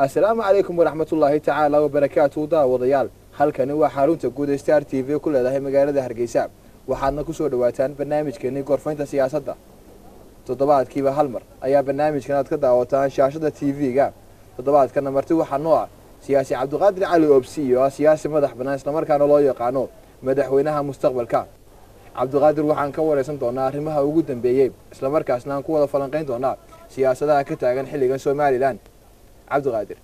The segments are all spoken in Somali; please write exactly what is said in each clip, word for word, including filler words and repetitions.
السلام عليكم ورحمة الله تعالى وبركاته داوديال halkani waa xarunta guud ee Star T V ku leedahay magaalada Hargeysa waxaadna ku soo dhawaataan barnaamijkeena gorfaynta siyaasadda toddobaadkiiba hal mar ayaa barnaamijkan aad ka daawataan shaashada T V-ga toddobaadkan marti waxa noo ah siyaasi Cabdiqaadir Cali Oobsi oo siyaasi madax banaan isla markaana loo yaqaano madaxweynaha mustaqbalka Cabdiqaadir waxaan ka wareysan doonaa arrimaha ugu dambeeyay isla markaasna aan ku wada falanqeyn doonaa siyaasadaha ka taagan xilligan Soomaaliland Cabdiqaadir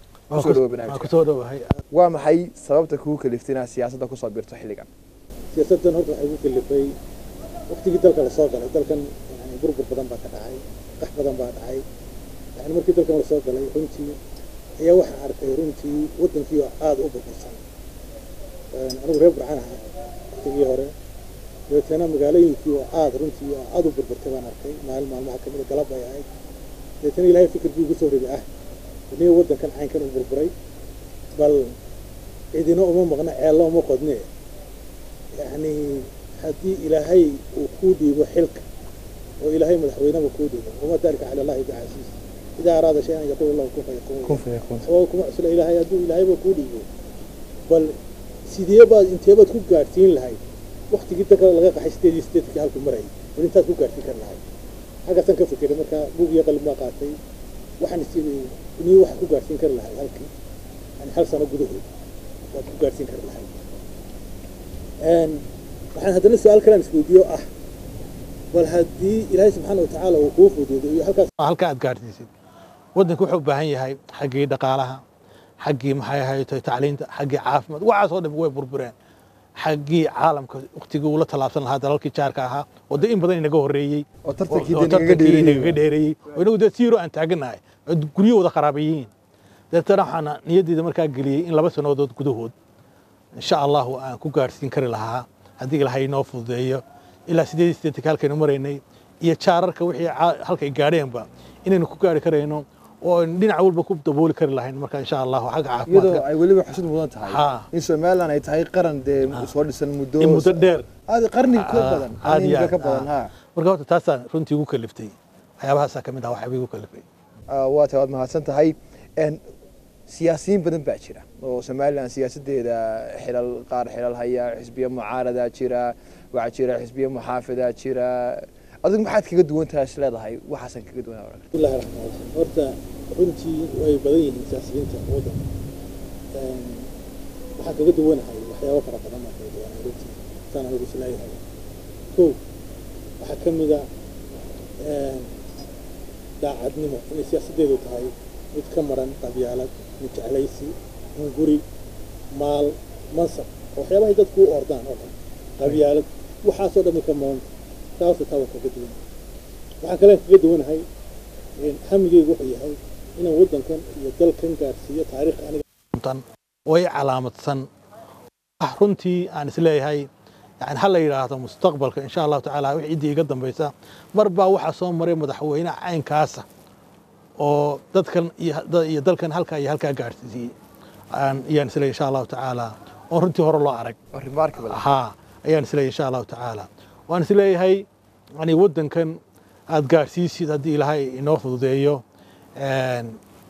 waa maxay sababta kugu kaliftay siyaasadda ku soo birto xilligan siyaasaddan horta waxay ku kalifay waqtigii dalka la soo galay dalkan yani burbur badan baa ka dhacay qax badan baa dhacay yani markii dalkan la soo galay runtii ayaa waxaan arkay runtii wadankii oo aad u burbursan anigu reer burcaan ahaa waqtigii hore dabeetana magaalooyinkii oo aad runtii aad u burburtay baan arkay maalin maalmaha kamid galab ay ahayd dabeetana ilaahay fikirkii ugu soo riday ah inay wadankan caynkan u burburay bal idina uma maqna ceelo uma qodne yani haddii ilaahay uu ku dhiibo xilka oo ilaahay madaxweynaha ku dhiibo uma dalka cala allah bi'aziz ida arada shay'an yaqul allah kun fayakun kun fayakun oo kuma asla ilaahay hadduu ilaahay ku dhiibo bal sidee baad intee baad ku gaartiin lahayd waqtigii dadka laga qaxay sideed sideedkii halku maray bal intaad ku gaartiin kar lahayd halkaasaan ka fikiray marka buug iyo qalin baa qaatay waxaan isii inii wax ku gaartiin kar lahayd halkii يعني هل سنة جذوه وكوكارتين كرلها and وحنا هذا السؤال كلام سكوديو أه والهدي إلهي سبحانه وتعالى وقوف ودودو هل كا هل كا أدقارتين سيد ودنا كوحب بهاي هاي حقي دقالها حقي محاي هاي تعليم حقي عافمد وعصود بوي بربرين حقي عالم وقت يقول طلابسن هذا لك شاركها ودين بدين نجوه الرئي وترتكي نجديري ونقول تسيرو أنت عجناي قريو وده خرابيين dadana waxaan niyadeyda markaa geliyay in laba sanadood gudahood insha Allah aan ku gaarsiin kari lahaa hadii Ilaahay noo fududeeyo ilaa sideed sideed halkeen mareynay iyo jaararka wixii halka ay gaareenba inaynu ku gaari kareyno oo dhinac walba ku dabooli kari lahayn marka insha Allah xaq caafimaad iyadoo ay waliba xusid mudan tahay in Soomaaliland ay tahay qaran de soo dhisan muddo muddo dheer aad qarni ka badan aad ka badan ha marka horta taas runtii ugu kaliftay waxyaabahaas ka mid ah waxa ugu kalifay waa taad mahadsan tahay en siyaasiyiin badan baa jira oo Soomaaliland siyaasadeeda xilal qaar xilal haya xisbiyo mucaarada jira waxa jira xisbiyo muxaafida jira adigu maxaad kaga duwan tahay isleedahay waxaasan kaga duwan tahay Bismillahir Rahmanir Rahim horta runtii way badan yihiin siyaasiyiinta wadanka een waxa kaga duwanahay waxyaabo fara badan oo kala duwan runtii sana ugu isleeyahay ko waxa kamid ah een daacadnimo in siyaasadeedu tahay mid ka maran qabyaalad mid jeclaysi guri maal mansab waxyaabaha dadku u ordaan oo dhan qabyaalad waxaasoo dhan ka maran taas taas ka duwan waxa kale ka duwanahay in hamigeygu wuxuu yahay inaan wadankan iyo dalkan gaarsiiyo taariikh aniga tan way calaamadsan runtii aan isleeyahay يعني هلا يراهdo mustaqbalka insha Allah ta'ala wixii idiga dambaysa marba waxa soo maray madaxweynaha cayn kaasa oo dadkan iyo dalkan halka iyo halka gaarsiisay aan iyaan isla insha Allah ta'ala oo runtii hore loo arag remarkable ha ayaan isla insha Allah ta'ala waan isleeyahay ani wadankan aad gaarsiisid hadii Ilaahay inoo fududeeyo een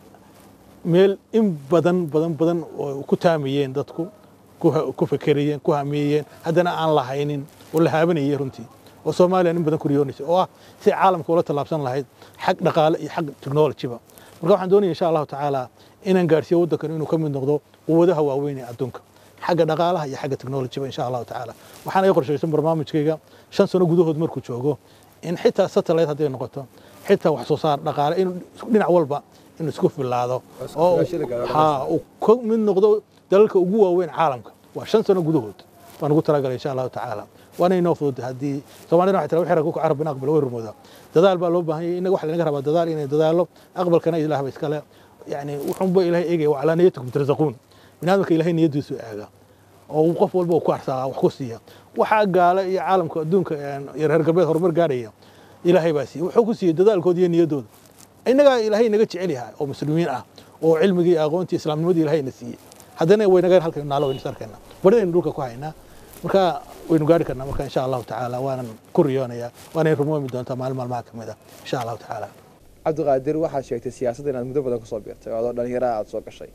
meel in badan badan badan oo ku taamiyeen dadku ku fakariyeen ku hamiyeen hadana aan lahaynin oo la haabanayay runtii oo Soomaaliya in badan ku riyoonaysa oo si caalamka wala talaabsan lahayd xaq dhaqaale iyo xaq technology ba marka waxaan doonayaa insha Allah ta'ala inaan gaarsiyo wadankan inuu ka mid noqdo quwadaha waaweyn ee adduunka xagga dhaqaalaha iyo xagga technology ba insha Allah ta'ala waxaan ay qorshaysan barnaamijkayga shan sano gudahood markuu joogo in xitaa satellite haday noqoto xitaa wax soo saar dhaqaale in dhinac walba in isku filaado oo ha uu ka mid noqdo dalalka ugu waaweyn caalamka waa shan sano gudahood waan ugu talagalay insha Allah ta'ala وانا ينوفد هدي طبعا انا waxay xira ku carab aqbal way rumooda dadaal baa loo baahan yahay inaga wax laga rabaa dadaal inay dadaalo aqbalkana ilaahay iskale yani wuxuu baa ilaahay eegay wala niyadku tarzuqun binaadamka ilaahay niyadiisu eega oo qof walba ku arsaa wax ku siiya waxa gaala iyo caalamka adduunka iyo reer galbeed horumar gaaraya ilaahay baa siiya wuxuu ku siiyay dadaalkoodii iyo niyadooda inaga ilaahay naga jecel yahay oo muslimiin ah oo cilmiga iyo aqoonta islaamnimada ilaahay na siiyay hadana way naga halka naalo in sarkana baradeen dhulka ku haynaa marka waynu gaari karnaa marka insha Allah ta'ala waan ku riyoonaya waan rumoomi doontaa maalin maalmaha kamida insha Allah ta'ala cabdiqaadir waxaad sheegtay siyaasadda inaad muddo badan kusoo biirtay adoo dhalinyara aad soo gashay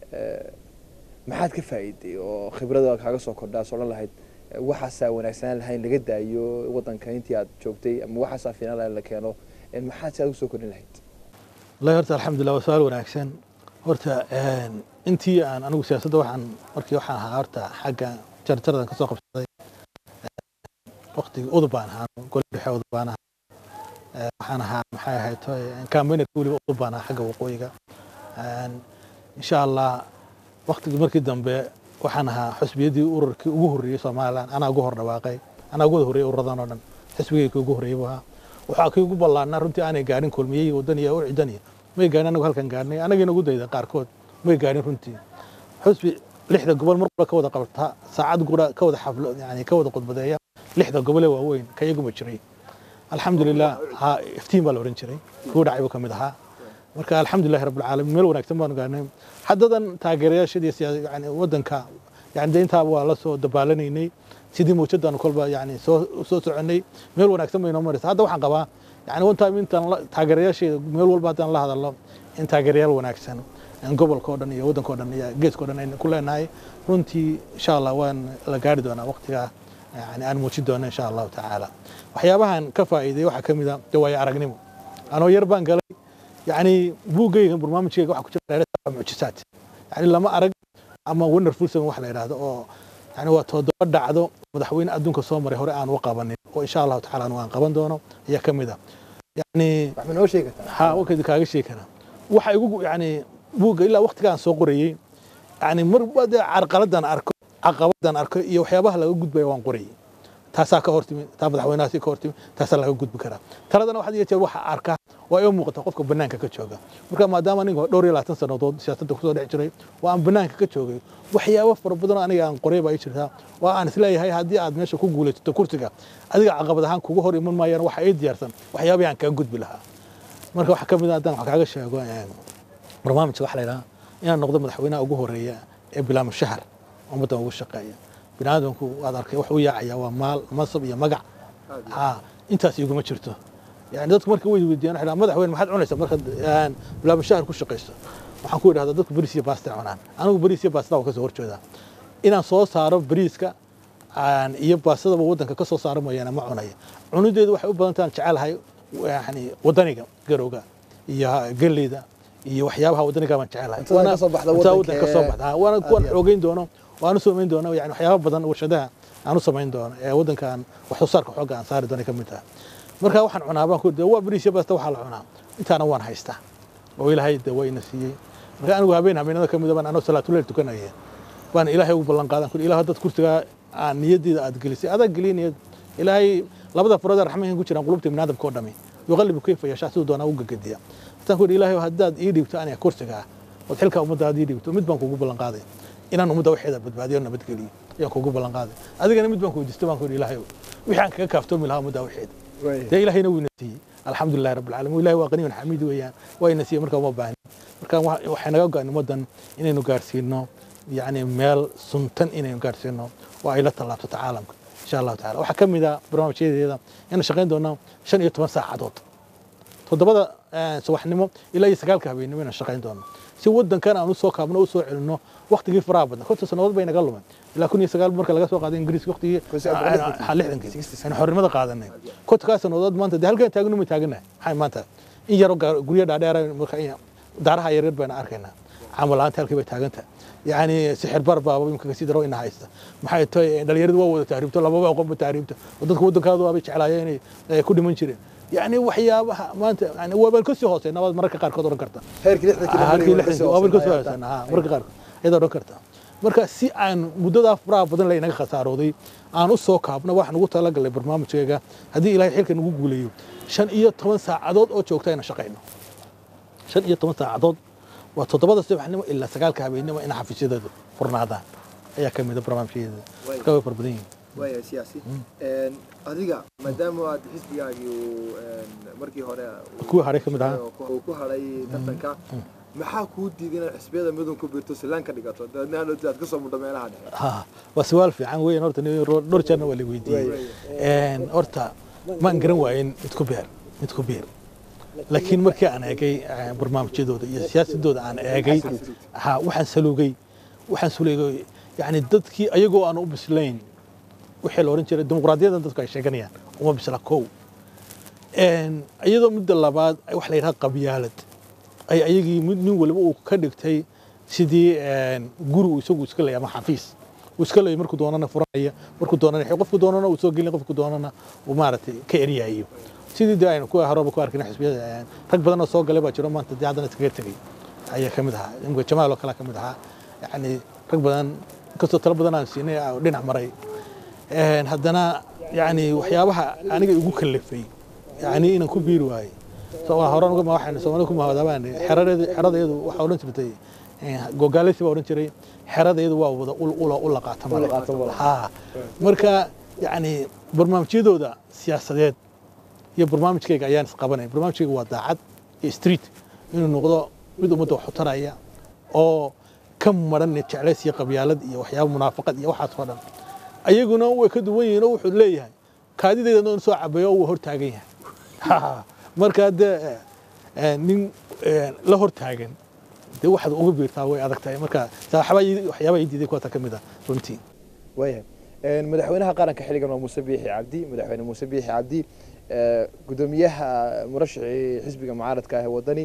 maxaad ka faa'iiday oo khibrada kaaga soo kordhaa soo dhan lahayd waxaasaa wanaagsanaan lahayn laga daayo waddanka intii aad joogtay ama waxaasaa fiinaan lahayn la keeno maxaad si aad usoo kordhin lahayd wallahi horta alxamdulillah waa su-aal wanaagsan horta intii aan anigu siyaasadda waxaan markii waxaan ahaa horta xagga jarjaradan ka soo qabsaday waqtigii udub baan ahaa gole dhexe udub baan ahaa waxaan ahaa maxay ahayd kambeynarka weliba udub baan ahaa xagga waqooyiga insha allah waqtigii markii dambe waxaan ahaa xusbiyadii ururkii ugu horreeyey somaliland anaa ugu hor dhawaaqay anaa ugu horreeyey ururadan oo dhan xisbigayka ugu horreeyey buu ahaa waxaa kii ugu ballaarnaa runtii aanay gaarin kulmiyey wadaniya u cidaniya may gaarin anagu halkan gaarnay anagiina ugu dayda qaarkood may gaarin runtii xusbi lixda gobol mar qura ka wada qabta saacad qura ka wada xaflo yani ka wada khudbadeeya lixda gobole waaweyn ka iyaguma jiray alxamdulilah ha iftiin baa la oran jiray kuu dhacay buu ka mid ahaa marka alxamdulilahi rabbilcaalamiin meel wanaagsan baanu gaarnay haddadan taageerayaashadii yani waddanka yani de intaa waa la soo dabaallanaynay sidii mawjadaanu kolba yani soo soo soconay meel wanaagsan bay noo maraysa hadda waxaan qabaa yani one time intaan taageerayaasheeda meel walba haddaan la hadalno in taageerayaal wanaagsan gobolka oo dhan iyo waddanka oo dhan iyo geeska oo dhan aynu ku leenahay runtii insha allah waan la gaari doonaa waqtigaa yani aan muujin doono insha allahu tacaala waxyaabahan ka faa'iiday waxaa ka mid a de waayo aragnimo anoo yar baan galay yani buuggayga barnaamijkayga waxa ku jira mucjisaad yani lama arag ama wonderful seven wax la yidhaahdo oo yani waa toddoba dhacdo madaxweyne adduunka soo maray hore aan u qabanin oo insha allahu tacaala aan qaban doono ayaa ka mid a yani wax ma noo sheegi kartaa ha wakadi kaaga sheegi karaa waxa igu yani buugga ilaa waqtigaan soo qorayey yani mar bade carqaladan arko caqabadan arko iyo waxyaabaha laga gudbaya waan qorayey taasaa ka hortimi taa madaxweynahaasi ka hortimi taasaa laga gudbi karaa taladana waxaad iyo jeer waxa arkaa waa ii muuqata qofka banaanka ka jooga marka maadaama aniga dhowr iyo labaatan sannadood siyaasadda kusoo dhex jiray waa aan banaanka ka joogay waxyaabo fara badan aniga aan qoray baa ii jirtaa waa aan isleeyahay haddii aad meesha ku guulaysato kursiga adiga caqabad ahaan kugu hor iman maayaan waxa ii diyaarsan waxyaabii aan kaga gudbi lahaa marka waxa ka mid ah haddaan wax kaaga sheego barnaamijka waxa la yidhaha inaan noqdo madaxweynaha ugu horreeya ee bilaamo shahar ummaddan ugu shaqeeya biniaadamku waad arkay wax u yaacaya waa maal mansab iyo magac ha intaas iguma jirto yani dadku marka way weydiiyaan waxay dhahaan madaxweyne maxaad cunaysaa markaad bilaamo shahar ku shaqayso waxaan ku idhahdaa dadku bariis iyo baasta cunaan anigu bariis iyo baastada waan ka soo horjeedaa inaan soo saaro bariiska iyo baastadaba waddanka ka soo saaro mooyaane ma cunaya cunideedu waxay u badan tahan jecelahay yani wadaniga garowga iyo galleyda iyo waxyaabaha wadaniga baan jecelahay waddanka ka soo baxda waana kuwan xoogeyn doono waanu samayn doono yani waxyaabo badan warshadaha aanu samayn doono ee waddankan wax soo saarka xoogga aan saari doono ka mid tahay marka waxaan cunaa baan ku waa bariis iyo baasta waxaa la cunaa intaana waan haystaa oo ilaahay de waa ina siiyey marka anigu habeen habeenada ka mid baan anoo salaatuleyl tukanaya baan ilaahay ugu ballan qaadan ku ilaahay dad kursigaa aan niyaddeeda aad gelisay adaa geliya niyad ilaahay labada farood ee raxmahin ku jiraan qulubta biniaadamka oo dhami yuqallibu kayfa yashaa siduu doonaa u gagadiya hataan ku yidhi ilaahay haddaad ii dhiibto aniga kursigaa ood xilka ummadda aad ii dhiibto mid baan kugu ballan qaaday inaan ummadda waxeeda badbaadiyo nabadgeliyo ayaan kugu ballan qaaday adigana mid baan ku weydiistay baan ku yidhi ilaahay wixii aan kaga kaaftoomi lahaa ummadda waxeeda dee ilaahayna wuu ina siiyey alxamdulillahi rabbil caalamiin ilahay waa qaniyon xamiid weeyaan waa ina siiyey marka uma baahnin marka waxay naga go-an ummaddan inaynu gaarsiino yani meel suntan inaynu gaarsiino oo ay la tallaabsato caalamka insha allahu tacala waxaa ka mid a barnaamijyadeeda inaan shaqayn doonaa shan iyo toban saacadood toddobada subaxnimo ilaa iyo sagaalka habeennimo inaan shaqayn doono si waddankan aan usoo kaabno usoo celinno waqtigii faraha badan konton sannadood bay naga lumen ilaa kun iyo sagaal marka laga soo qaaday ingiriiska waqtigii lixdankii aan xornimada qaadanay kontonkaa sannadood maanta dee halkaan taagnu ma taaganahay maxay maanta in yaro guryo dhaadheera marka daaraha yaryar bayna arkaynaa camal la'aanta halkii bay taagantahay yani sixir barbaaba imka kasii daro ina haysta maxay tahay dhalinyaradu waa wada tahriibto lababa aqoonba tahriibta oo dadka waddankaadu waabay jeclaayeen inay ku dhiman jireen yani waxyaabaha maanta yani waabaan kasii hooseyna waad mararka qaarkood odhan karta heerkii lixdankii waabaan kasii hooseyna ha mararka qaarkood ayaad odhan karta marka si aan muddadaa faraha badan laynaga khasaarooday aan u soo kaabno waxaan ugu talagalay barnaamijkeega haddii ilaahay xilka nagu guuleeyo shan iyo toban saacadood oo joogta ayna shaqayno shan iyo toban saacadood waa toddobada subaxnimo ilaa sagaalka habeennimo in xafiisyadeedu furnaadaan ayaa ka mid a barnaamijyadeeda marka way fara badan yihiin waaya siyaasi adiga maadaama aad xisbigaagii markii hore kuwii haray ka mid ahaa uu ku haray tartanka maxaa kuu diiday inaad xisbiyada midun ku biirto silaan ka dhigato dabeedna hadhow aad ka soo mudho meelaha dhexe waa su'aal fiican weyn horta dhowr jeerna waa la weydiiyey horta maan garan waayin mid ku beer mid ku beer laakiin markii aan eegay barnaamijyadooda iyo siyaasadooda aan eegay ha waxaan salugay waxaan salugay yani dadkii ayagoo aan u bislayn wixii la oran jiray dimuqraadiyadda dadku ay sheeganayaan uma bisla kow een iyadoo muddo labaad wax la yiraahdo qabyaalad ay ayagii nin walba uu ka dhigtay sidii een guri uu isagu iska leeyahay ama xafiis uu iska leeyahay markuu doonana furanaya markuu doonana qofku doonana uu soo gelin qofku doonana uu maaragtay ka eriyayo sidii daan ku haraba ku arkina xisbiyada rag badan oo soo galay baa jiro maanta diyaadana iskaga tagay ayaa kamid ahaa imka jamaal oo kala kamid ahaa yani rag badan kasto tala badan aan siinay oo dhinac maray een haddana yani waxyaabaha aniga igu kalifay yani inaan ku biiri waayay soo horan uga ma waxaan Soomaaliya ku mahadabaan xeradeedu xeradeedu waxa oran jirtay gogaalisi baa oran jiray xeradeedu waa wada ul ul ul qaatama ha marka yani barnaamijyadooda siyaasadeed iyo barnaamijkayga ayaan isqabanay barnaamijkayga waa daacad iyo street inuu noqdo mid ummadda wax u taraya oo ka maran jeclays iyo qabyaalad iyo waxyaabo munaafaqad iyo waxaas oo dhan ayaguna way ka duwan yihiin oo wuxuu leeyahay kaadideeda oo soo cabayo oo hor taagan yahay marka de nin la hor taagan de waxaad uga biirtaa way adag tahay marka saaxiibay waxyaabo ay diiday kuwa ka mid ah runtii way madaxweynaha qaranka xiligan waa Muuse Biixi Cabdi madaxweyne Muuse Biixi Cabdi gudoomiyaha murashaxii xisbiga mucaaradka ah wadani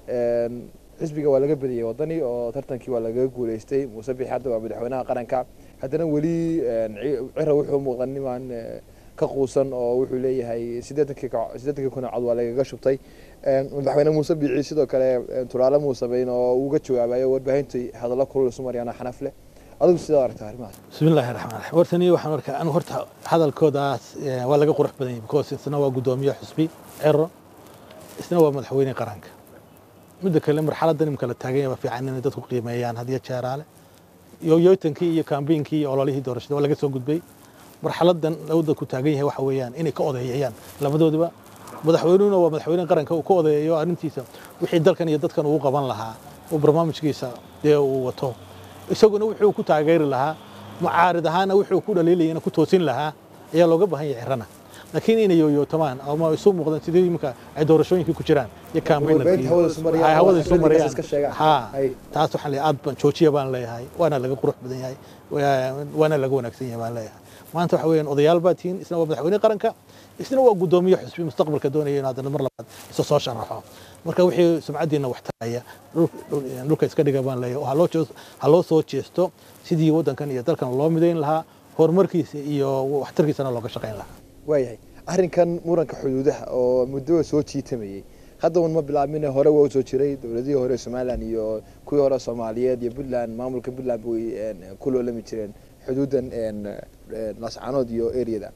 xisbiga waa laga badiyay wadani oo tartankii waa laga guuleystay Muuse Biixi Cabdi waa madaxweynaha qaranka haddana wali cira wuxuu muuqdan niman ka quusan oo wuxuu leeyahay sideetan kun cod waa lagaga shubtay madaxweyne Muuse Biixi sidoo kale turaale Muuse Biixi oo uga jawaabayo warbaahintii hadallo kulul Soomaaliya xanafle adigu sidoo aragtaa arrimahaas bismillaahir rahmaanir rahiim wartani waxaan markaa anu horta hadalkoodaas waa laga qurux badan yahay because isna waa gudoomiye xisbi ciro isna waa madaxweyne qaranka midda kale marxaladdan imka la taagan yahay fiican in dadku qiimeeyaan hadiya jeeraale iyo yootankii iyo campaignki iyo ololihii doorashada waa laga soo gudbay marxaladdan lawada ku taagan yahay waxa weeyaan inay ka odeeyayaan labadoodaba madaxweynuhuna waa madaxweyne qaranka uu ka odeeyo arrintiisa wixii dalkan iyo dadkan uu qaban lahaa oo barnaamijkiisa dee uu wato isaguna wuxuu ku taageeri lahaa mucaarid ahaana wuxuu ku dhaliilayna ku toosin lahaa ayaa looga baahan yahay xirana laakiin inay yooyootamaan ama isu muuqdaan sidii imka ay doorashooyinkii ku jiraan iyo campaign hawada isu marayaan ha taas waxaan leeyahay aad baan joojiya baan leeyahay waana laga qurux badan yahay waana laga wanaagsan yahay baan leeyahay maanta waxa weeyaan odayaal baa tiin isna waa madaxweyne qaranka isna waa gudoomiye xisbi mustaqbalka doonaya in aad mar labaad isu soo sharaxo marka wixii sumcadiina wax taraya dhulka iska dhiga baan leeyahay waxa loo ha loo soo jeesto sidii wadankan iyo dalkan loo midayn lahaa horumarkiisa iyo waxtarkiisana looga shaqayn lahaa waayahay arrinkan muranka xuduudaha oo muddo soo jiitamayay hadda ma bilaabmin hore waa soo jiray dawladihii hore Soomaaliland iyo kuwii hore Soomaaliyeed iyo Puntland maamulka Puntland way ku loolami jireen xuduudan lascaanood iyo area-da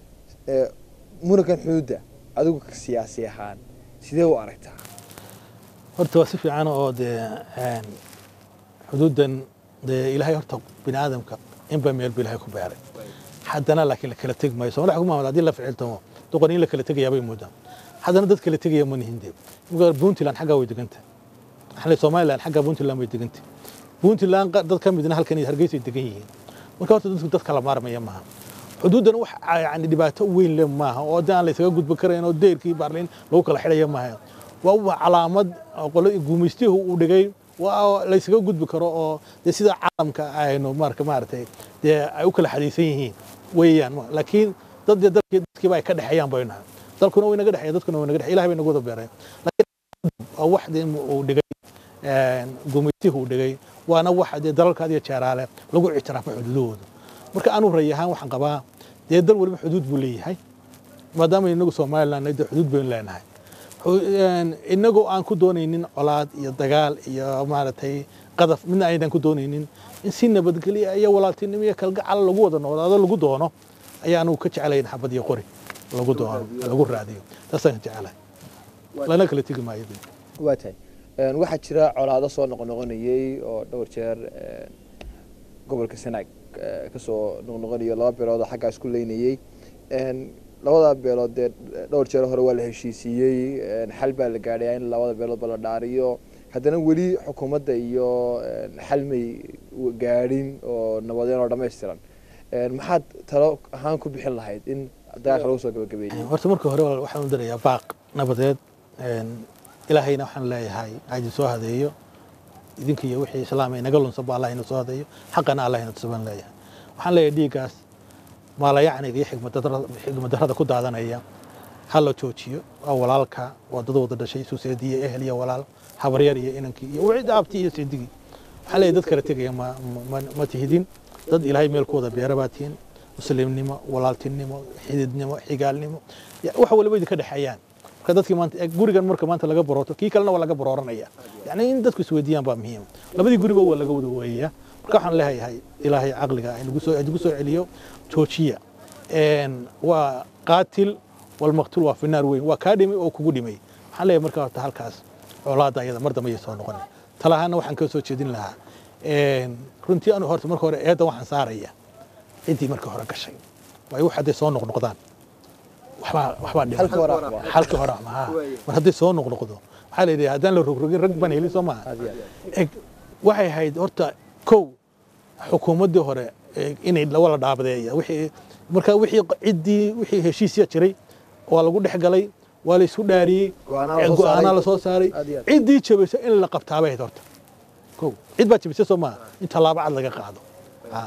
murankan xuduuda adigu siyaasi ahaan sidee u aragtaa horta waa si fiican oo de xuduudan de ilaahay horta bini aadamka in ba meel bilaahay ku beeray haddana laakiin la kala tag maayo Soomaaliya kuma hadii la ficiltamo doqon in la kala tagayaa bay moodaa haddana dad kala tagaya ma nihinde mugar Puntland xagga way deganta xalay Soomaaliland xagga Puntland way deganta Puntland dad ka midna halkan Hargeysa degan yihiin marka horta dadku dad kala maarmaya maaha xuduudan wax yani dhibaato weyn leh maaha oo daan la isaga gudba kareen oo deerkii Baarliin lagu kala xidhayo maaha waa calaamad qolo guumaystihu uu dhigay waa la isaga gudbi karo oo sida caalamka aynu marka maartay de ay u kala xadiisan yihiin weeyaan laakiin dad dadkii bay ka dhaxayaan bayna dalkuna way naga dhaxay dadkuna way naga dhaxay ilaahay bay nagu wada beeray laakiin wax deen uu dhigay een guumaystihu uu dhigay waana wax dalalka iyo jeeraale lagu ictiraafo xuduudooda marka aanu rayahan waxaan qabaa dee dal waliba xuduud buu leeyahay maadaama inagu Soomaaliland ay xuduud been leenahay inagu aan ku doonaynin colaad iyo dagaal iyo maaragtay qadaf midna aydan ku doonaynin in si nabadgelyo iyo walaaltinimo iyo kalgacal lagu wada noolaado lagu doono ayaanu ka jecelayn xabad iyo qori lagu doono lagu raadiyo taasaan jecelahay lana kala tigi maayo waa tahay waxa jira colaado soo noqnoqonayay oo dhowr jeer gobolka Sanaag ka soo noqnoqonayo laba beelood xagga isku leynayay labada beelood dhowr jeer hore waa la heshiisiyay xal baa la gaaray in labada beelood la dhaariyo haddana wali xukuumadda iyo xalmay gaarin oo nabadeen oo dhameystiran maxaad talo ahaan ku bixin lahayd in dagaal lagu soo gabagabeeyo horta marka hore waxaan u dirayaa baaq nabadeed ilaahayna waxaan leeyahay haydin soo hadeeyo idinka iyo wixii islaam ay naga lunsanba allah ina soo hadeeyo xaqana allah ina tusaban leeyahay waxaan leeyahay dhiiggaas maalayacniga iyo xigmadarrada ku daadanaya ha la joojiyo waa walaalka waa dad wada dhashay suuseediye ehel iyo walaal habaryar iyo inankii iyo wixii abtii iyo seedigii waxaan leeyahay dad kala tegaya ma ma tihidin dad ilaahay meel ku wada beera baa tihiin muslimnimo walaaltinimo xididnimo xigaalnimo wax waliba idinka dhexeeyaan marka dadkii maanta gurigan marka maanta laga borooto kii kalena waa laga borooranaya yani in dadku isweydiiyaan baa muhiim labadii guriba waa laga wada weeyaya marka waxaan leeyahay ilaahay caqliga inagu soo inagu soo celiyo joojiya waa qaatil والمقتول waa finaar weyn waa kaa dhimay oo kugu dhimay waxaan leeyahay marka horta halkaas colaada ayada mar dambe ay soo noqon talahaana waxaan ka soo jeedin lahaa runtii anu horta marka hore eedan waxaan saaraya intii marka hore gashay way wax haday soo noqnoqdaan waxba waxba dhimay halka hore ma mar haday soo noqnoqdo waxa la yiraahdaa hadaan la rogrogin rag ban helin Soomaa waxay hayd horta kow xukuumadii hore inay la wada dhaabadeeyo wixii marka wixii cidii wixii heshiisya jiray waa lagu dhexgalay waa la isku dhaariyay go'aana la soo saaray cidii jabisay in la qabtaabay horta kow cid baa jabisay Soomaa inta laaba cad laga qaado ha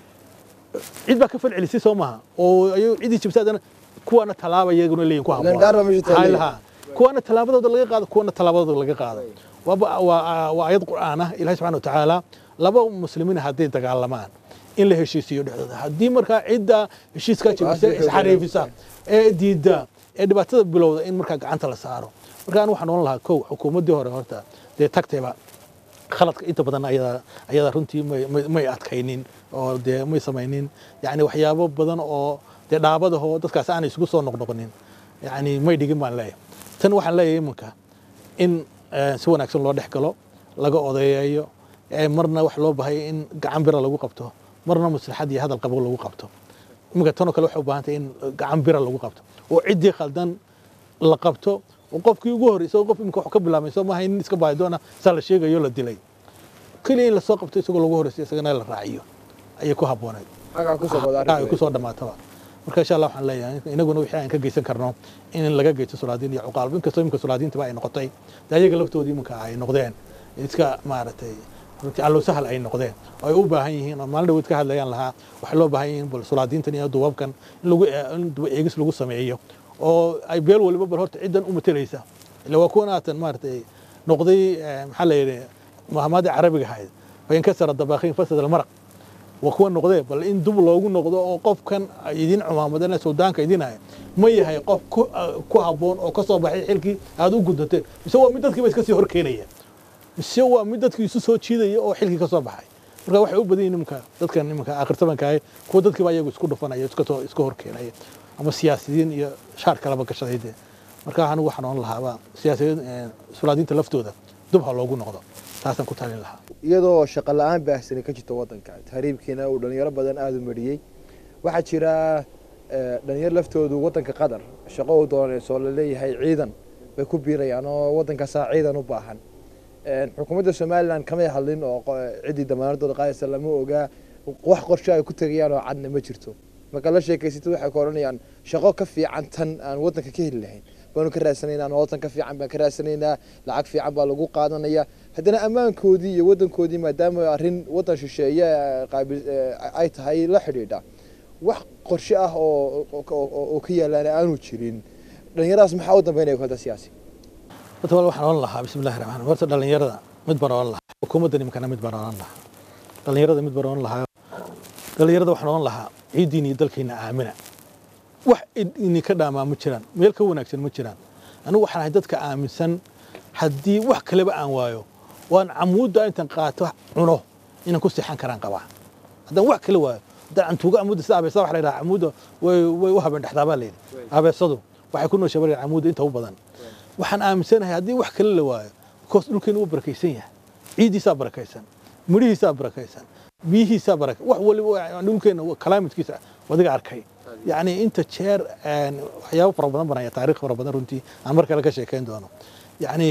cid baa ka falcelisay Soomaa oo ayu cidii jabisay kuwana talaaba iyaguna leeyin ku habboon kuwana talaabadooda laga qaado kuwana talaabadooda laga qaado waa waa ayad quraan ah Ilaahay subhanahu wa ta'ala laba muslimiin haday dagaalamaan in la heshiisiyo dhexdooda hadii marka cidda heshiiska jabisay isxariifisa ee diida ee dhibaatada bilowda in marka gacanta la saaro marka aan waxaan oran lahaa kow xukuumadii hore horta de tagtayba khaladka inta badan ayada ayada runtii may adkaynin oo de may sameeynin yaani waxyaabo badan oo de dhaabada oo dadkaas aan isugu soo noqnoqonin yaani may dhigin baan leeyahay tan waxaan leeyahay imanka in si wanaagsan loo dhexgalo laga odayeeyo marna wax loo baahay in gacan bira lagu qabto marna maslaxad iyo hadal qabo lagu qabto iminka tan kale waxa u baahan tahay in gacan bira lagu qabto oo cidii khaldan la qabto oo qofkii ugu horeeyay qof iminka wax ka bilaabay soo ma hayn iska baay doona sala sheegayo la dilay kaliya in la soo qabto isagoo lagu horeeyay isagana la raaciyo ayay ku haboonayd aga ku soo wadaar ku soo dhamaataba marka insha Allah waxaan leeyahay inaguna wixii aan ka geysan karno in laga geysto sulaadiin iyo cuqaal inkastoo iminka sulaadiinta ay noqotay ayaga laftoodii iminka ay noqdeen iska maaragtay runtii allo sahal ay noqdeen oo ay u baahan yihiin oo maalin dhaweed ka hadlayaan lahaa waxa loo baahan yihiin bal sulaadiintan iyo duwabkan in lagu duwa eegis lagu sameeyo oo ay beel waliba bal horta ciidan u matelaysa ila waa kuwan aatan maartay noqday maxaa la yiraahdaa muhammad arabiga hayd way ka sar dabaqin fasad al maraq waa kuwan noqday bal in dub loogu noqdo oo qofkan idin cumaamadana Suudaanka idinaay ma yahay qof ku haboon oo ka soo baxay xilkii aad u gudateen mise waa mid dadkii iska sii horkeenaya mise waa mid dadkii isu soo jiidaya oo xilkii ka soo baxay marka waxay u badan yihiin nimanka dadkan nimanka aakhirtabanka ay kuwa dadkii baa iyagu isku dhufanaya isku soo isku horkeenaya ama siyaasiyiin iyo shaar kala bakashadayde marka anigu waxaan oran lahaa siyaasiyiin sulaadiinta laftooda dub ha loogu noqdo taasan ku talin lahaa iyadoo shaqo la'aan baahsan ka jirto wadanka tahriibkiina uu dhalinyaro badan aad u mariyay waxa jira dhalinyaro laftoodu wadanka qadar shaqo u doonayso la leeyahay ciidan bay ku biirayaan oo wadanka saa ciidan u baahan xukuumadda Soomaaliland kama hadlin oo cidii damaanadooda qaadaysa lama oga wax qorshe ay ku tagayaan oo cadna ma jirto marka la sheekaysatay waxay ka oranayaan shaqo ka fiican tan aan wadanka ka heli lahayn baanu ka raasanaynaa wadan ka fiican baan ka raasanaynaa lacag fiican baa lagu qaadanaya hadana amaankoodii iyo wadankoodii maadaama arrin wadan shisheeye qaabil ay tahay la xiriidha wax qorshe ah oo oo ka yaalaan aanu jirin dhalinyaradaas maxaa u dambeynaya kooxda siyaasi wata waxaan oran lahaa bismillaahir rahmaanir rahiim dhalinyarada mid baan oran lahaa xukuumadda nimkana mid baan oran lahaa dhalinyarada mid baan oran lahaa dhalinyarada waxaan oran lahaa ciidiin iyo dalkeena aamina wax idin ka dhaamaa ma jiraan meel ka wanaagsan ma jiraan anigu waxaan ahay dadka aaminsan haddii wax kaleba aan waayo waan camuudda intaan qaato cuno inaan ku seexan karaan qabaa haddaan wax kale waayo haddaan cantuuga camuudda sida abeesada waxa la yidhaha camuudda way way u habeen dhexdaabaa layidhi abeesadu waxay ku nooshay bariga camuudda inta u badan waxaan aaminsanahay haddii wax kale la waayo koos dhulkeenu uu barakaysan yahay ciidiisaa barakaysan midhihiisaa barakaysan biyihiisaa barakay wax waliba dhulkeena calaamadkiisa wadiga arkay يعني انت تشير waxyaabo fara badan banaya taariikh fara badan runtii aan mar kale ka sheekeyn doono yani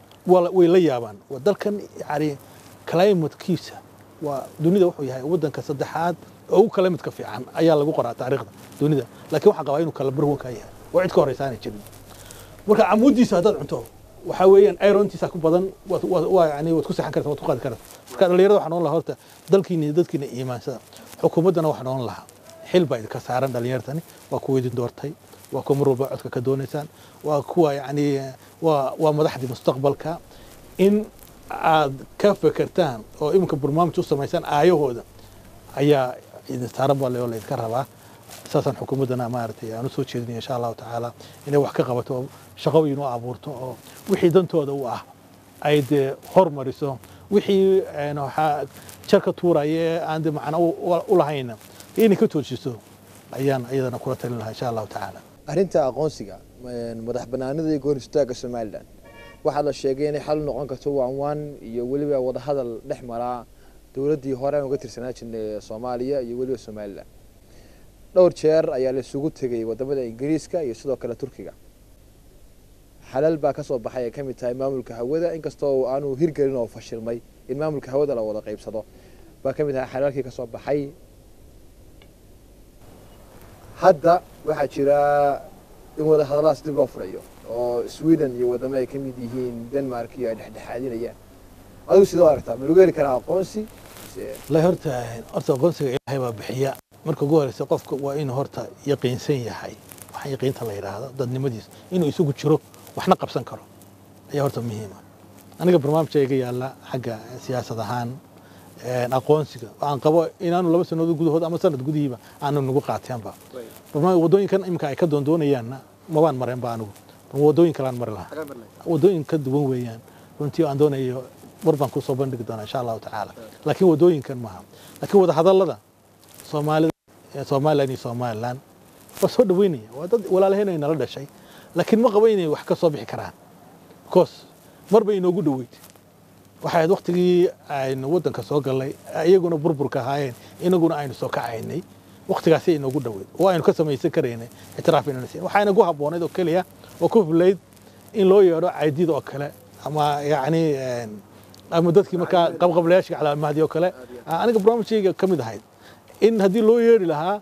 way la yaabaan wadalkan yani climate kiisa waa dunida wuxuu yahay wadanka saddexaad oo climate ka fiican ayaa lagu qoraa taariikhda dunida laakiin waxa qabaa inuu kala barwan ka yahay oo cid ka horeysan jirin marka amuudiisa hadad cunto waxa weeyaan irontiisa ku badan waa yani waad ku saxan kartaa waad ku qaadi kartaa marka dhalinyarada waxaan oon lahaa horta dalkiina dadkiina iimaansada xukuumaddana waxaan oon lahaa xil baa idinka saaran dhalinyartani waa kuwa idin doortay waa kuwa mar walba codka ka doonaysaan waa kuwa yani waa waa madaxdii mustaqbalka in aad ka fekertaan oo iminka barnaamij u samaysaan aayahooda ayaa idin saaran baa loo laydinka rabaa saasaan xukuumaddana maaragtay aan u soo jeedinaya insha allahu tacaala inay wax ka qabato oo shaqooyin u abuurto oo wixii dantooda u ah ay dee hormariso wixii waxaa jarka tuuraya ee aan de macna u lahayna inay ka toojiso ayaan iyadana kula talin lahaa insha allahu tacaala arrinta aqoonsiga madax bannaanida iyo goor istaagga somalilan waxaa la sheegay inay xal noqon karto waanwaan iyo weliba wadahadal dhex maraa dowladdii hore aan uga tirsanaa jirnay soomaaliya iyo weliba somalilan dhowr jeer ayaa la isugu tegay wadamada ingiriiska iyo sidoo kale turkiga xalal baa ka soo baxay ay ka mid tahay maamulka hawada inkastoo aanu hirgelin oo fashilmay in maamulka hawada la wada qaybsado baa ka mid ahaa xalalkii ka soo baxay hadda waxaa jira in wada hadalladaas dib loo furayo oo sweden iyo wadamo ay ka mid yihiin denmark iyo ay dhexdhexaadinayaan adigu sidoo aragtaa ma lagu heli karaa aqoonsi la horta horta aqoonsiga ilaahay baa bixiya marka ugu horeysa qofka waa inuu horta yaqiinsan yahay waxaan yaqiinta la yidhaahdo dadnimadiisa inuu isugu jiro waxna qabsan karo ayaa horta muhiima aniga barnaamijkayga yaalla xagga siyaasad ahaan aqoonsiga waxaan qabo inaanu laba sannadood gudahood ama sanad gudihiiba aanu nagu qaateenba wadooyinkan iminka ay ka doondoonayaanna mabaan mareenba anigu wadooyin kalaan mari lahaa wadooyin ka duwan weeyaan runtii aan doonayo war baan kusoo bandhigi doonaa insha allahu tacaala laakiin wadooyinkan maaha laakiin wada hadallada soomaalida somalilan iyo somalilan waa soo dhaweynaya waa dad walaalaheen ay nala dhashay laakiin ma qabo inay wax ka soo bixi karaan because marba inoogu dhaweyd waxay ahayd waqtigii aynu waddanka soo gallay iyaguna burburka ahaayeen inaguna aynu soo kacaynay waqtigaasi inoogu dhaweyd oo aynu ka samaysan karaynay ictiraaf inayna siin waxayna ku habboonayd oo keliya oo ku filayd in loo yeedho caydida oo kale ama yacni ama dadkii markaa qabqablayaashii calaamahdi oo kale aniga barnaamijkayga ka mid ahayd in haddii loo yeeri lahaa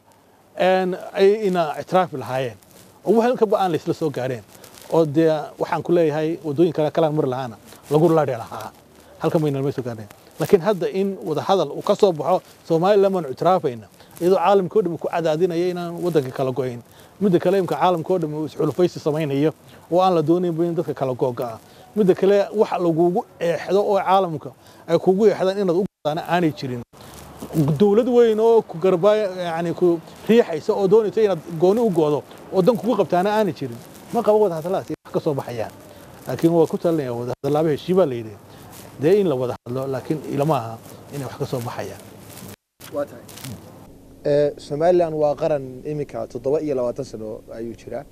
ay ina ictiraafi lahaayeen oo halkaba aan laysla soo gaareen oo dee waxaan ku leeyahay wadooyin kale kalaan mari lahaana lagu ladhe lahaa halkan bayna lama soo gaareen laakiin hadda in wada hadal uu ka soo baxo Soomaaliland ma ictiraafayna iyadoo caalamka oo dhan ku cadaadinaya inaan wadanka kala go'in midda kale imka caalamka oo dhan uu isxulufaysi samaynayo oo aan la doonayn in dadka kala go'aa midda kale wax lagugu eexdo oo caalamka ay kugu eexdaan inaad u qaadana aanay jirin dawlad weyn oo ku garba yani ku riixaysa oo doonaysa inaad gooni u goodo oo dan kugu qabtaana aanay jirin ma qabo wada hadalaas ka soo baxayaan laakiin waa ku talinaya wada hadalaba heshiiba leeyahay dee in la wada hadlo laakiin ilama aha inay wax ka soo baxayaan waa tahay ee Soomaaliland waa qaran imika toddoba iyo labaatan sano ayuu jiraa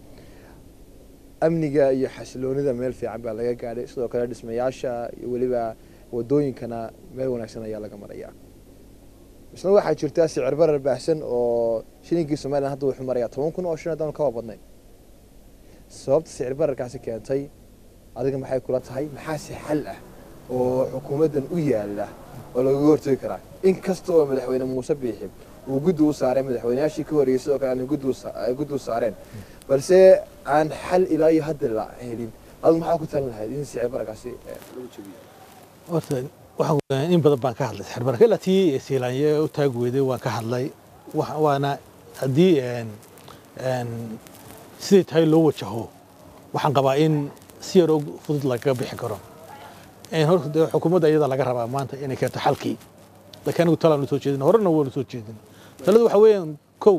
amniga iyo xasiloonida meel fiican baa laga gaaray sidoo kale dhismayaasha iyo waliba wadooyinkana meel wanaagsan ayaa laga marayaa isla waxaa jirta sicir barar baahsan oo shilinkii Soomaaliland hadda wuxuu marayaa toban kun oo shilin haddaan ka badnayn sababta sicir bararkaasi keentay adiga maxay kula tahay maxaa si xal ah oo xukuumaddan u yaala oo laga hortagi karaa in kasta oo madaxweyne Muuse Biixi uu guddi u saaray madaxweynayaashii ka horeeyay sidoo kale guddi guddi u saareen balse aan xal ilaa iyo hadda la helin adiga maxaa ku talin lahayd in sicir bararkaasi lagu jabiyo horta waxaan in badan baan ka hadlay sicir bararka latii siilaanye u taag weeday waan ka hadlay waana haddii een een sidii tahay loo wajaho waxaan qabaa in si yar oo fudud laga bixi karo een horta xukuumadda iyada laga rabaa maanta inay keento xalkii laakiin anigu talaan soo jeedin horena waan soo jeedin taladu waxa weeyaan kow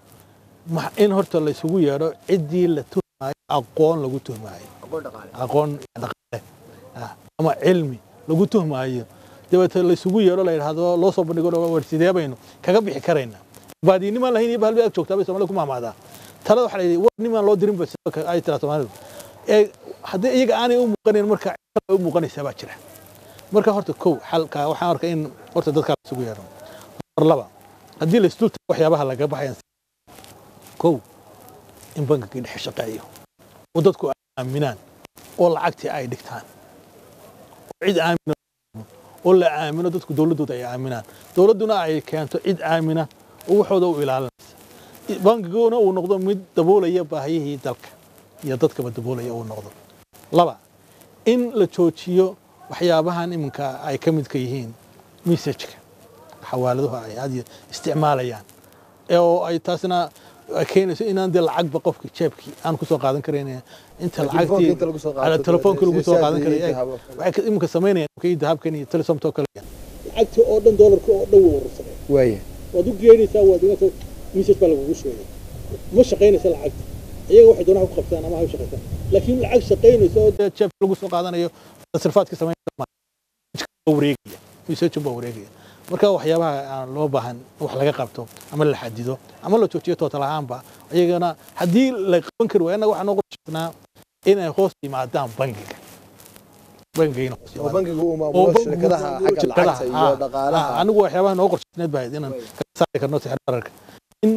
in horta la isugu yeedho ciddii la tuhmaayo aqoon lagu tuhmaayo aqoon dhaqaale ama cilmi lagu tuhmaayo dabada la isugu yeedho la yiraahdo loo soo bandhigo war sidee baynu kaga bixi karaynaa baadiinimo lahayn iyo bahal baad joogtaa bay Soomaaliya ku maamaadaa talada waxa la yidhi war nimaan loo dirin ba ay tira Soomaalidu ee haddii iyaga aanay u muuqanin marka u muuqanaysa baa jira marka horta kow xalka waxaan arkaa in horta dadka isugu yeedho mar laba haddii la isdulta waxyaabaha laga baxayan kow in bankiga dhex shaqeeyo oo dadku aaminaan oo lacagtii ay dhigtaan cid aamina oo la aamino dadku dawladooda ay aaminaan dawladuna ay keento cid aamina oo waxooda u ilaalinaysa bankiguna uu noqdo mid daboolaya baahiyihii dalka iyo dadkaba daboolaya uu noqdo laba in la joojiyo waxyaabahan iminka ay ka midka yihiin messageka xawaaladuhu ay aad isticmaalayaan oo ay taasna keenayso inaan dee lacagba qofka jeebkii aan ku soo qaadan karayn inta lacagtii ala telefoonka lagu soo qaadan karay waxay iminka samaynayaan kay dahabkan iyo telesom-to kale lacagta oo dhan dollarka oo dhan wuu urursaday waaya waad u geynaysaa waad iga soo message baa lagugu sheegay ma shaqaynaysa lacagta iyaga waxay doonaan ku qabtaan ama ha shaqaystaan laakiin lacag shaqaynaysa oo jeebka lagu soo qaadanayo tasrifaadka samaynaya wareegaya message baa wareegaya marka waxyaabaha aan loo baahan wax laga qabto ama la xadido ama la joojiyo total ahaanba iyagana haddii la qaban karo waa inaga waxaan ugu qashnaa inay hoos yimaadaan bangiga bangiga oo bangigu uu maamulo shirkadaha xagga lacagta iyo dhaqaalaha anigu waxyaabaha noo qorsheysneed baa inaan ka saari karno sixir bararka in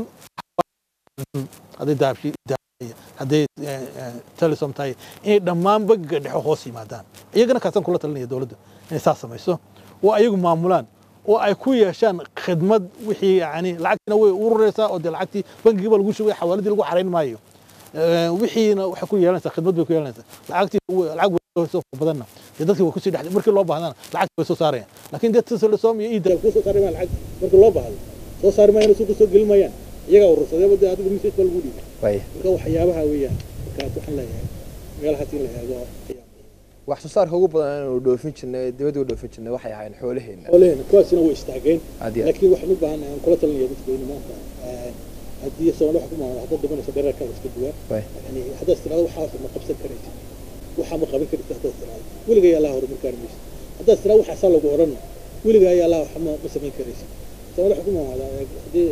haday daabshi haday telesom tahay inay dhammaan bangiga dhexe hoos yimaadaan iyagana kaasaan kula talinaya dowladda inay saas samayso oo ayagu maamulaan oo ay ku yeeshaan khidmad wixii yani lacagtina way ururaysaa oo dee lacagtii bangigiiba lagu shubay xawaaladii lagu xarayn maayo wixiina waxay ku yeelanaysaa khidmad bay ku yeelanaysaa lacagtii lacag way soo badanna dee dadkii way kusii dhex markii loo baahdana lacagtii way soo saarayaan laakiin dee telesom iyo iida ku soo saarayaan lacag markii loo baahdo soo saari maayaan suuqa soo gelin maayaan iyaga urursadayba dee adigu message baa lagu dhiibay marka waxyaabaha weeyaan markaas waxaan leeyahay meelahaas in la eego wax soo saarka ugu badan inuu dhoofin jirnay dibadda u dhoofin jirnay waxay ahayn xoolaheena xoolaheena kuwaasina way istaageen laakiin waxaan u baahanahay aan kula talinaya dadka in maanta haddii Soomaali wax ku maamulo hadda dhimanaysa dheerarka la iska duwaa yani hadda istirada waxa ma qabsan karaysa waxa ma qaban karaysa hadda istirada weliga yaa Allah horumarkaan maysa hadda istirada waxa soo lagu oran weliga yaa Allah waxa ma samayn karaysa Soomaali wax ku maamulo hadii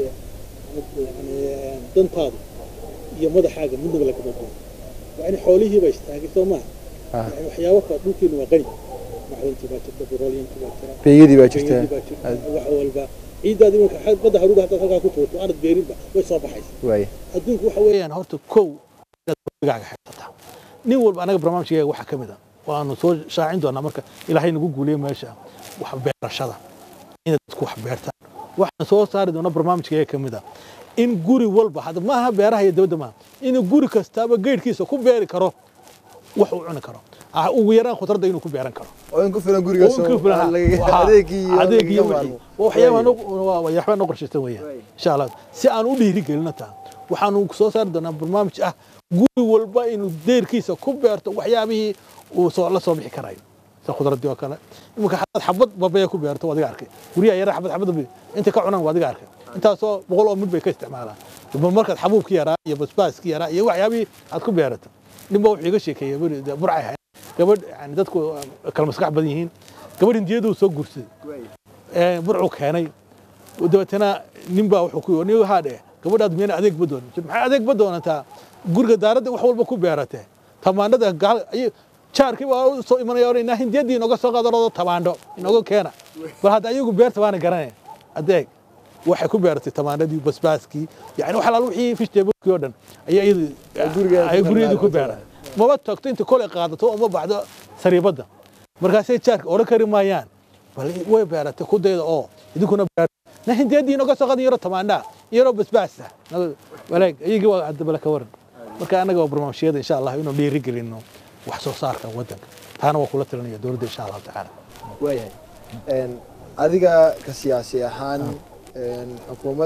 yani dantaadu iyo madaxaaga midna la kama qabo yani xoolihii bay istaagay Soomaali يعني وحياة ممكن وغني معلومة تبات البتروليين تبات بيجي باجرته وحول با عيد هذه ممكن حد بدها روح حتى تلقى كتوت وأرض بيرين با ويصاب حيس ويا الدنيا وحوي يعني هرت كو رجع حتى نقول أنا برنامج شيء واحد كمدا وأنا صور شاع عنده أنا مركز إلى حين نقول قولي ماشى وحبير الشذا إن تكون حبيرتها وإحنا صور صار ده أنا برنامج شيء كمدا إن جوري والبا هذا ما هبيرها هي دودة ما إن جوري كستابة غير كيسو كوب بيري كرو wax uu cuni karo ugu yaraan khudradda inuu ku beeran karo oo in ku filan guriga soo adeegii adeegii waxyaabaha waxyaabaha noo qorshaysan weeyaan insha Allah si aan u dhiiri gelino taa waxaan u soo saari doonaa barnaamij ah guri walba inuu deerkiisa ku beerto waxyaabihii uu soo la soo bixi karayo sida khudradda oo kale imika xabad xabad babaya ku beerto wadiga arkay guriga yar xabad xabad inta ka cunaan wadiga arkay intaasoo boqol oo mid bay ka isticmaalaan markaad xabuubki yaraa iyo basbaaski yaraa iyo waxyaabihii aad ku beerato ninba wuxuu iga sheekeeyay burcay gabadh yani dadku kala maskax badan yihiin gabadh hindiyadu soo guursaday ee burcu keenay dabeetana ninba wuxuu ku yiri niyo haadhe gabadhaad miyana adeeg badoon maxay adeeg badoonata guriga daarada wax walba ku beeratay tamaandada gaal jaarkii waa soo imanaya oo inaa hindiyadii inaga soo qaadaro tamaando inaga keena bal hadda ayagu beerta waana garanay adeeg waxay ku beertay tamaandadii basbaaskii yani waxa la wixii fishtaybki oo dhan ayay guriga ay guriga ku beeray ma tagto inta kole qaadato oo ma baxdo sariibada markaas ay jaarka oran kari maayaan bal way beeratay ku deedo oo idinkuna beer na hindiyadii inaga soo qaadin yaro tamaanda yaro basbaasa walaag ayigi waa hadda bala ka waran marka anaga waa barnaamijyada insha Allah inuu dhiiri gelino wax soo saarka wadanka taana waa kula talinaya dowladda insha Allah taala wayahay een adiga ka siyaasi ahaan حكومة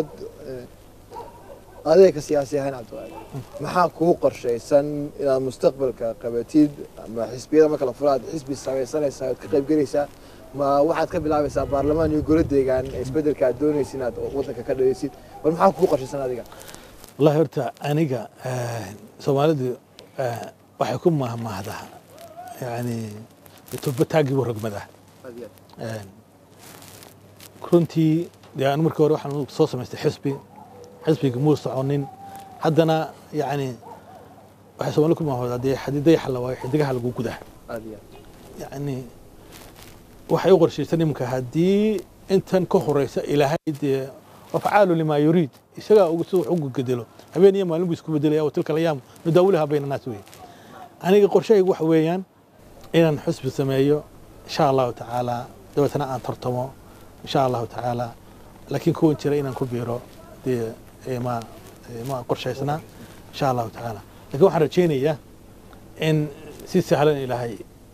هذا كسياسي هنا عبدالله محا كو قرشيسان إلى المستقبل كقباتيد ما حزبية ما كلا فراد حزبي السابع سنة سنة كقيب قريسا ما واحد كبير لعبة سا برلمان يقول دي كان يسبدل كادوني سنة وطنك كده يسيد والمحا كو قرشيسان هذا الله يرتى أنيقا سوالدي وحيكون ما ما هذا يعني يتوبتاقي ورقم ده كنتي يعني مركب روح أنا صوص مستحسبي حسبي حسبي جمهور صعونين حدنا يعني وحسب لكم ما هو هذا حديد يحل واحد يجي حلقوا كده يعني وحيغر شيء ثاني مكهدي أنت نكهرس إلى هيد وفعاله لما يريد يسوي وسوي حقوق قدله هبين يوم ما نبي سكوب دليا وتلك الأيام نداولها بين الناس وين أنا يقول شيء وحويان إن نحسب السمايو إن شاء الله تعالى دوتنا أن ترتمو إن شاء الله تعالى لكن كون ترى إن كبيرة دي ما ما قرشيسنا إن شاء الله تعالى لكن واحد رجيني إن سيس حلنا إلى هاي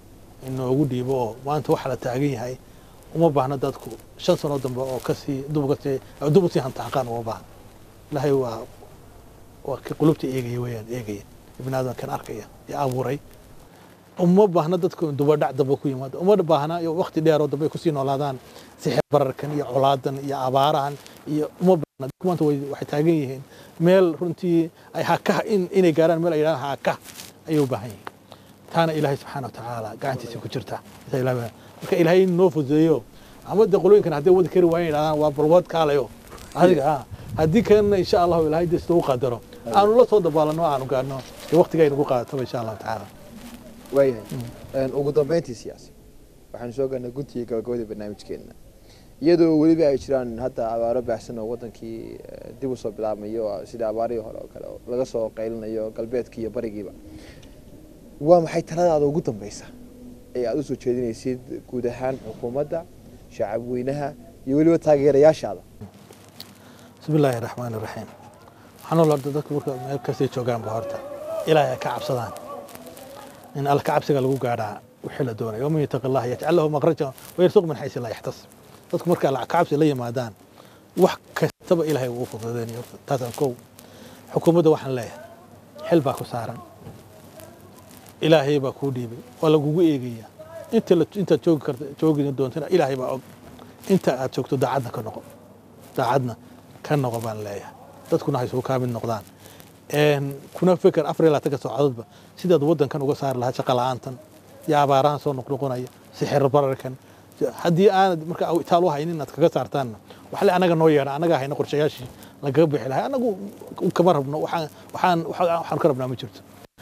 inoogu dhiibo oo maanta waxa la taagan yahay uma baahna dadku shan sano dambe oo kasii dub kasii dub usii hantaaqaan uma baahna ilaahay waa waa kii qulubta eegaya weeyaan eegaya ibn aadam kan arkaya ee abuuray uma baahna dadku duba dhac daba ku yimaado uma baahna iyo waqti dheer oo dambe ku sii noolaadaan sixir bararkan iyo colaadan iyo abaarahan iyo uma baahna maanta waxay taagan yihiin meel runtii ay haka in inay gaaraan meel ay yiraahdaan haka ayuu baahan yahay taana ilaahay subxaanahu wa tacaala gacantiisa ku jirta marka ilaahay noo fududeeyo ama de qolooyinkan hadday wadi kari waayeen yidhahdaan waa balwad kaalayo adiga ha haddii kalena insha allahu ilaahay de sida u qadaro aanu la soo dabaalano aanu gaarno ee waqtiga aynagu qaadato insha allahu tacaala waayahay ugu dambeyntii siyaasi waxaanu soo gaarnay guntiga gabagabada barnaamijkeena iyadoo weliba ay jiraan hadda abaaro baahsan oo wadankii dib u soo bilaabmayo sida abaarihii hore oo kale oo laga soo qaylinayo galbeedkii iyo barigiiba waa maxay taladaada ugu dambeysa ee aad u soo jeedinaysid guud ahaan xukuumadda shacab weynaha iyo weliba taageerayaashaada bismi illaahi raxmaani raxiim waxaan nolol dadku marka meel kastay joogaanba horta ilaahay ka cabsadaan in alla ka cabsiga lagu gaadhaa wixii la doonayo waman yataqi allaha yajcal lahu makhrajan wayarsuq min xaysu laa yaxtasib dadku marka alla ka cabsi la yimaadaan wax kastaba ilaahay wuu fududeynayo taasaan kow xukuumadda waxaan leeyahay xil baa ku saaran ilaahay baa kuu dhiibay waa lagugu eegaya inta intaad joogi karta joogi doontana ilaahay baa og inta aad joogto daacadna ka noqo daacadna ka noqo baan leeyahay dadkuna hay isugu kaamid noqdaan kuna fikir afar iyo labaatanka saacadoodba sidaad waddankan uga saari lahaa shaqa la'aantan iyo abaarahan soo noqnoqonaya sixir bararkan haddii aanad marka itaal u haynin inaad kaga saartaanna waxle anaga noo yeedha anaga hayna qorshayaashii lagaga bixi lahay anagu kama rabno waxaan waxaan waxaan ka rabnaa ma jirto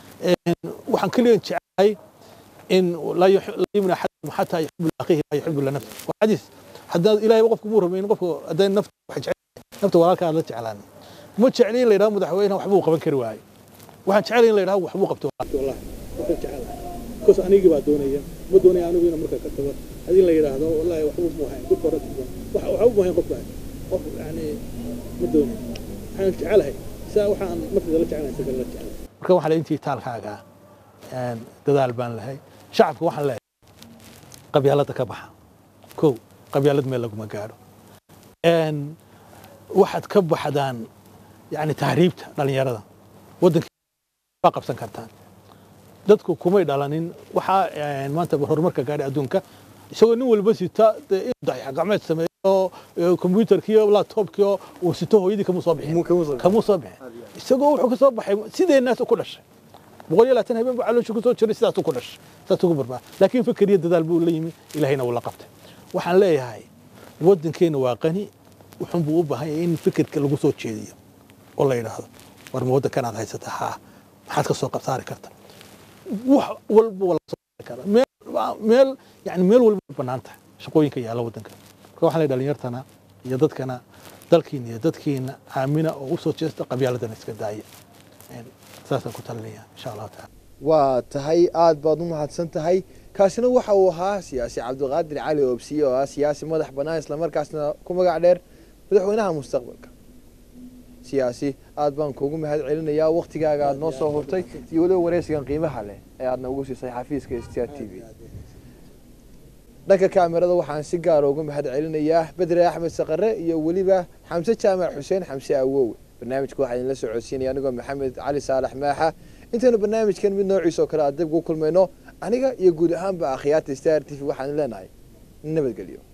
waxaan kaliya jecelahay in la yumna ahadum hatta yuhibbu akhihi ma yuhibbu li nafsihi wa hadis haddii ilaahay qofku muu rumeyn qofku haday nafta wax jecel nafta walaalka aad la jeclaan ma jeclin la yiraahdo madaxweynaha waxba uu qaban kari waayo waxaan jecelahay in la yiraahdo waxba uu qabto wallahi waxaan jecelahay koos anigi baa doonaya ma doonaya anigu inaan marka ka tago hadii la yiraahdo wallahi waxba uu hayn ku qorad wax waxa uu hayn qofka qof yani ma doonayo waxaan jecelahay saa waxaan nafta la jecelahay sagal la jecelahay marka waxa la intii taalkaaga aan dadaal baan lahay shacabku waxaan leeyahay qabyaalada ka baxa kow qabyaalad meel lagu magaaro een waxaad ka baxdaan yani tahriibta dhalinyarada wadanka ba qabsan kartaan dadku kumay dhalanin waxa maanta horumarka gaadhay adduunka isagoo nin walba sita dayax gacmeed sameeyo computerkiyo laptopkiyo uu sito hooyadii kama soo bixin kama soo bixin isagoo wuxuu ka soo baxay sideenaas ku dhashay boqol iyo labaatan habeen buu caloosha ku soo jiray sidaas ku dhashay sidaas ugu barbaa laakiin fikriyo dadaal buu la yimi ilaahayna wuu la qabtay waxaan leeyahay wadankeena waa qani wuxuu buu u baahan yahay in fikirka lagu soo jeediyo oo la yiraahdo war ma wadankan aad haysata ha maxaad ka soo qabsaari karta wax walba wala soo kara meel meel yani meel walba banaanta shaqooyinka yaala wadanka marka waxaan leeyahay dhalinyartana iyo dadkana dalkiina iyo dadkiina aamina oo u soo jeesta qabyaaladan iska daaya saasaan ku talinaya insha allahu taala waa tahay aad baad u mahadsan tahay kaasina waxa uu ahaa siyaasi cabdiqaadir cali oobsiye oo ah siyaasi madax bannaan islamarkaasna ku magac dheer madaxweynaha mustaqbalka siyaasi aad baan kuugu mahad celinayaa waqtigaaga aad noo soo hurtay iyo weliba wareysigan qiimaha leh ee aadna ugu siisay xafiiska star t v dhanka kaamirada waxaan si gaar ugu mahad celinayaa bedre axmed saqare iyo weliba xamse jaamac xuseen xamse awowe barnaamijka waxaa idinla soo codsiinaya anigoo maxamed cali saalax maaxa intaynu barnaamijkan mid noociisa oo kale aad dib ugu kulmayno aniga iyo guud ahaanba akhyaarta star t v waxaan leenahay nabadgelyo